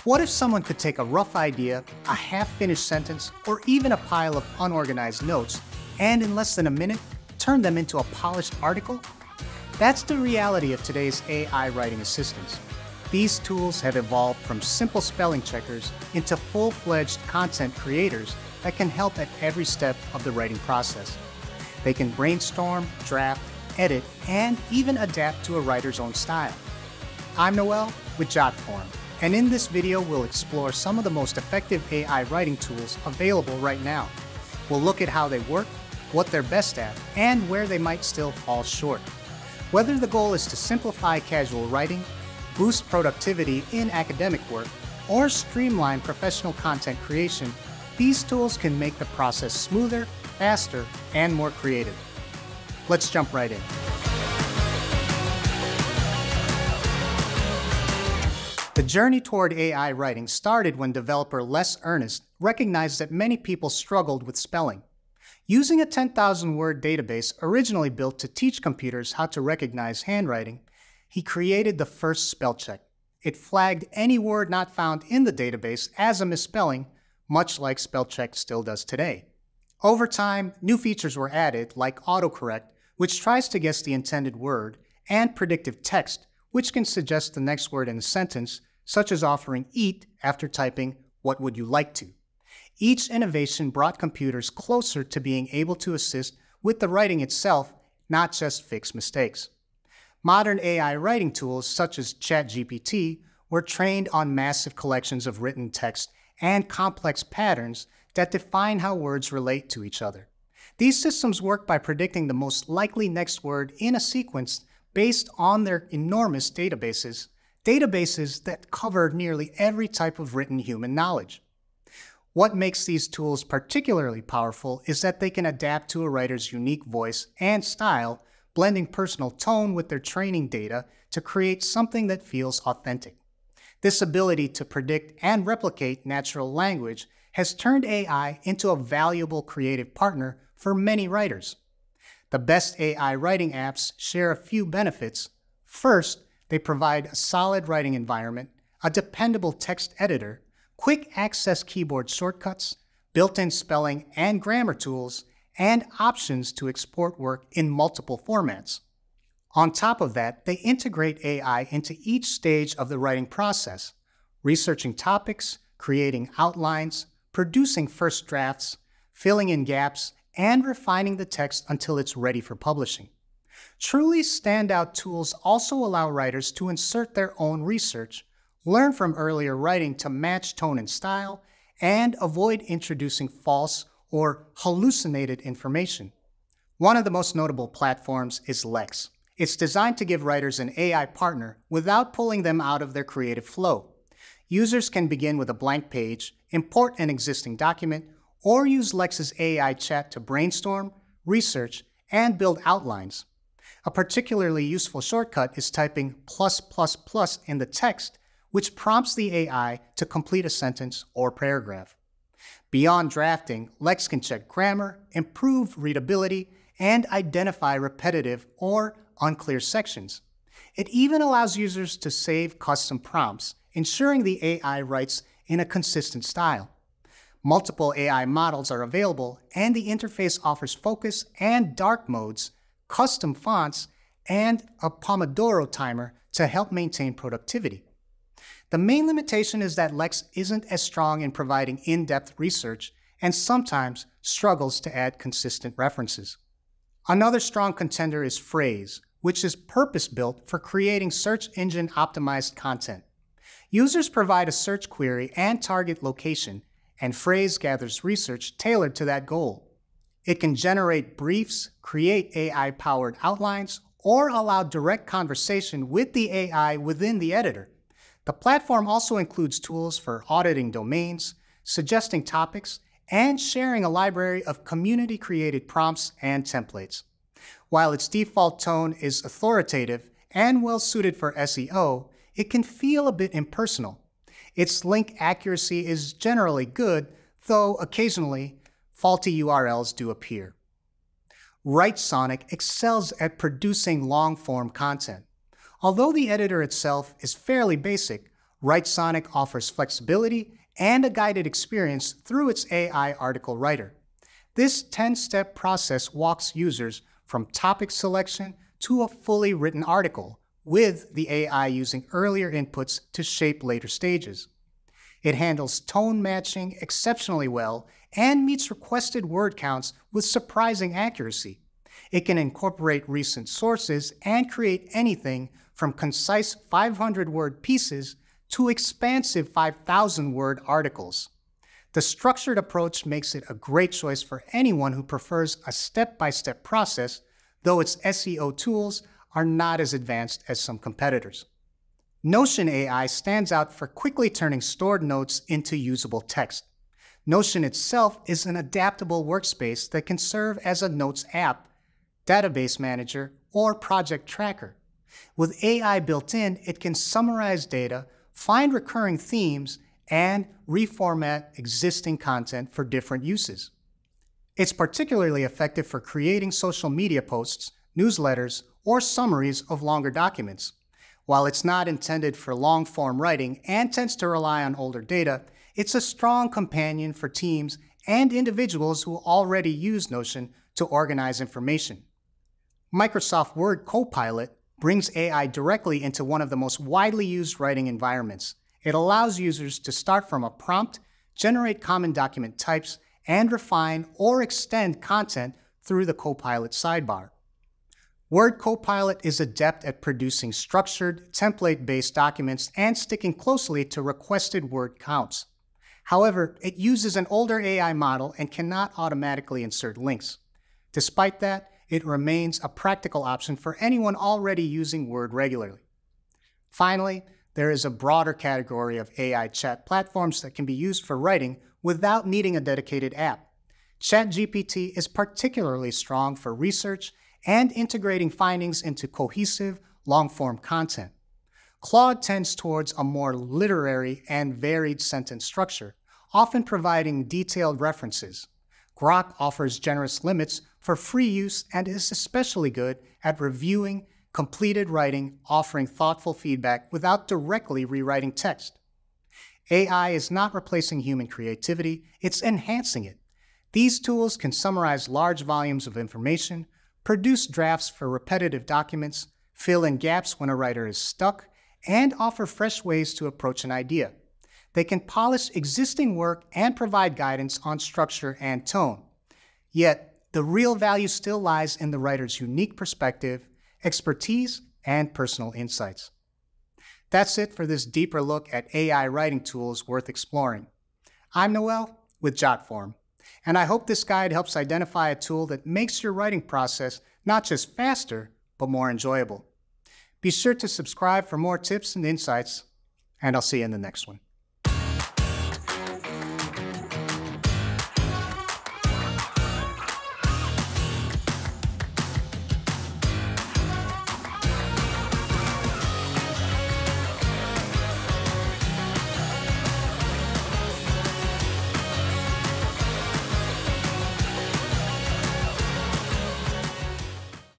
What if someone could take a rough idea, a half-finished sentence, or even a pile of unorganized notes, and in less than a minute, turn them into a polished article? That's the reality of today's AI writing assistants. These tools have evolved from simple spelling checkers into full-fledged content creators that can help at every step of the writing process. They can brainstorm, draft, edit, and even adapt to a writer's own style. I'm Noel with JotForm, and in this video we'll explore some of the most effective AI writing tools available right now. We'll look at how they work, what they're best at, and where they might still fall short. Whether the goal is to simplify casual writing, boost productivity in academic work, or streamline professional content creation, these tools can make the process smoother, faster, and more creative. Let's jump right in. The journey toward AI writing started when developer Les Ernest recognized that many people struggled with spelling. Using a 10,000-word database originally built to teach computers how to recognize handwriting, he created the first spell check. It flagged any word not found in the database as a misspelling, much like spell check still does today. Over time, new features were added like autocorrect, which tries to guess the intended word, and predictive text, which can suggest the next word in a sentence, such as offering eat after typing "what would you like to?" Each innovation brought computers closer to being able to assist with the writing itself, not just fix mistakes. Modern AI writing tools such as ChatGPT were trained on massive collections of written text and complex patterns that define how words relate to each other. These systems work by predicting the most likely next word in a sequence based on their enormous databases that cover nearly every type of written human knowledge. What makes these tools particularly powerful is that they can adapt to a writer's unique voice and style, blending personal tone with their training data to create something that feels authentic. This ability to predict and replicate natural language has turned AI into a valuable creative partner for many writers. The best AI writing apps share a few benefits. First, they provide a solid writing environment, a dependable text editor, quick access keyboard shortcuts, built-in spelling and grammar tools, and options to export work in multiple formats. On top of that, they integrate AI into each stage of the writing process, researching topics, creating outlines, producing first drafts, filling in gaps, and refining the text until it's ready for publishing. Truly standout tools also allow writers to insert their own research, learn from earlier writing to match tone and style, and avoid introducing false or hallucinated information. One of the most notable platforms is Lex. It's designed to give writers an AI partner without pulling them out of their creative flow. Users can begin with a blank page, import an existing document, or use Lex's AI chat to brainstorm, research, and build outlines. A particularly useful shortcut is typing +++ in the text, which prompts the AI to complete a sentence or paragraph. Beyond drafting, Lex can check grammar, improve readability, and identify repetitive or unclear sections. It even allows users to save custom prompts, ensuring the AI writes in a consistent style. Multiple AI models are available, and the interface offers focus and dark modes, custom fonts, and a Pomodoro timer to help maintain productivity. The main limitation is that Lex isn't as strong in providing in-depth research and sometimes struggles to add consistent references. Another strong contender is Frase, which is purpose-built for creating search engine optimized content. Users provide a search query and target location, and Frase gathers research tailored to that goal. It can generate briefs, create AI-powered outlines, or allow direct conversation with the AI within the editor. The platform also includes tools for auditing domains, suggesting topics, and sharing a library of community-created prompts and templates. While its default tone is authoritative and well-suited for SEO, it can feel a bit impersonal. Its link accuracy is generally good, though occasionally faulty URLs do appear. Writesonic excels at producing long-form content. Although the editor itself is fairly basic, Writesonic offers flexibility and a guided experience through its AI article writer. This 10-step process walks users from topic selection to a fully written article, with the AI using earlier inputs to shape later stages. It handles tone matching exceptionally well and meets requested word counts with surprising accuracy. It can incorporate recent sources and create anything from concise 500-word pieces to expansive 5,000-word articles. The structured approach makes it a great choice for anyone who prefers a step-by-step process, though its SEO tools are not as advanced as some competitors. Notion AI stands out for quickly turning stored notes into usable text. Notion itself is an adaptable workspace that can serve as a notes app, database manager, or project tracker. With AI built in, it can summarize data, find recurring themes, and reformat existing content for different uses. It's particularly effective for creating social media posts, newsletters, or summaries of longer documents. While it's not intended for long-form writing and tends to rely on older data, it's a strong companion for teams and individuals who already use Notion to organize information. Microsoft Word Copilot brings AI directly into one of the most widely used writing environments. It allows users to start from a prompt, generate common document types, and refine or extend content through the Copilot sidebar. Word Copilot is adept at producing structured, template-based documents and sticking closely to requested word counts. However, it uses an older AI model and cannot automatically insert links. Despite that, it remains a practical option for anyone already using Word regularly. Finally, there is a broader category of AI chat platforms that can be used for writing without needing a dedicated app. ChatGPT is particularly strong for research and integrating findings into cohesive, long-form content. Claude tends towards a more literary and varied sentence structure, often providing detailed references. Grok offers generous limits for free use and is especially good at reviewing completed writing, offering thoughtful feedback without directly rewriting text. AI is not replacing human creativity, it's enhancing it. These tools can summarize large volumes of information, produce drafts for repetitive documents, fill in gaps when a writer is stuck, and offer fresh ways to approach an idea. They can polish existing work and provide guidance on structure and tone. Yet, the real value still lies in the writer's unique perspective, expertise, and personal insights. That's it for this deeper look at AI writing tools worth exploring. I'm Noel with Jotform, and I hope this guide helps identify a tool that makes your writing process not just faster, but more enjoyable. Be sure to subscribe for more tips and insights, and I'll see you in the next one.